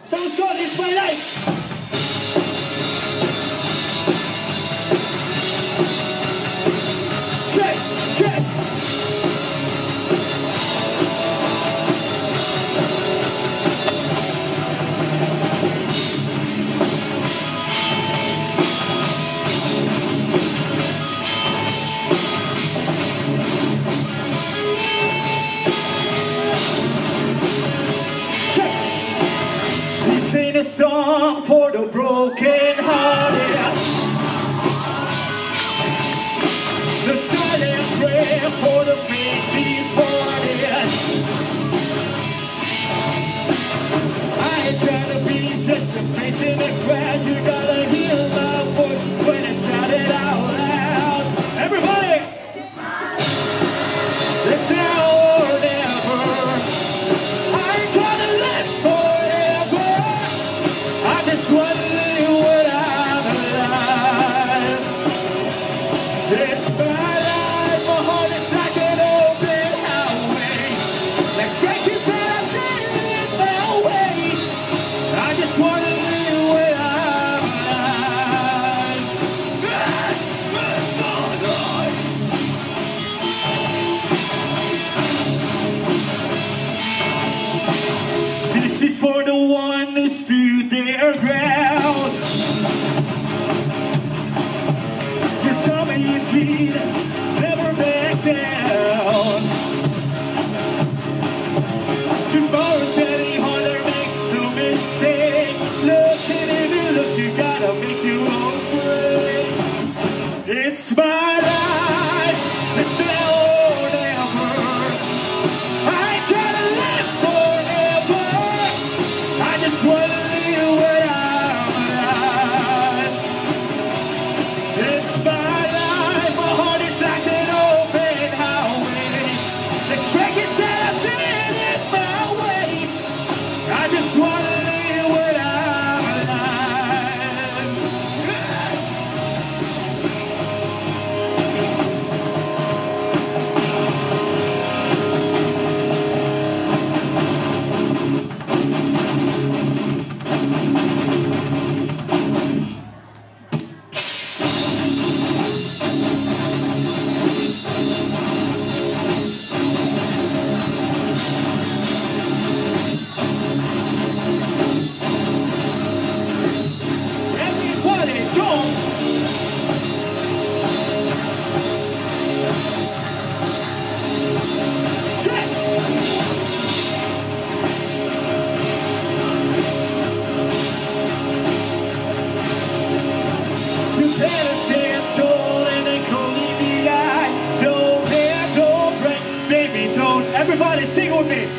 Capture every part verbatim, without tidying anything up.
Sounds good, it's my life. Check, check. This ain't a song for the broken hearted. The silent prayer for the faith departed. I ain't trying to be just a face in the crowd. You gotta hear my voice when it's shouted out loud. Everybody! It's now or never. I ain't gonna live forever. I just want to live when I'm alive. It's my life, my heart is like an open highway. Like Frankie said, I'm taking it my way. I just want to live when I'm alive. That's my life. This is for the one who stood their ground. You tell me you did, never back down. Tomorrow's any harder, make no mistake. Looking in the look, you gotta make your own way. It's my life, it's now or never. I ain't gotta live forever. I just wanna live when I'm alive. It's my life, my heart is like an open highway. The cracky said I'm doing it my way. I just wanna live when I'm alive. Everybody, don't. Check. You better stand tall and then cold in the eye. No fear, don't break, baby, don't. Everybody sing with me.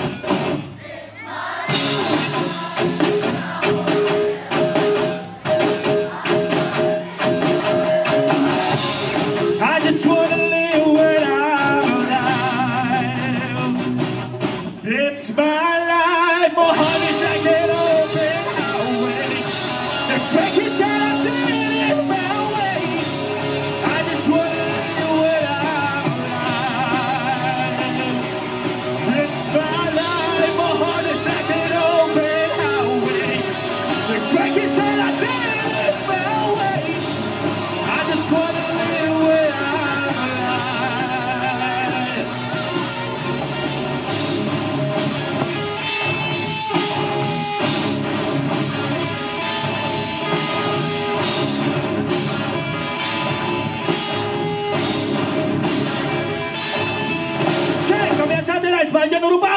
I just wanna live when I'm alive. It's my life, my heart is like an open highway. The cracky said I'm doing it my way. I just wanna live when I'm alive. It's my life, my heart is like an open highway. The cracky said I'm doing it my way. I just wanna live when I'm alive. Cioè, come alzate là, sbagliano rubare!